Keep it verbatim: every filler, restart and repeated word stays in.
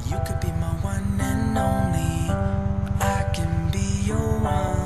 You could be my one and only. I can be your one.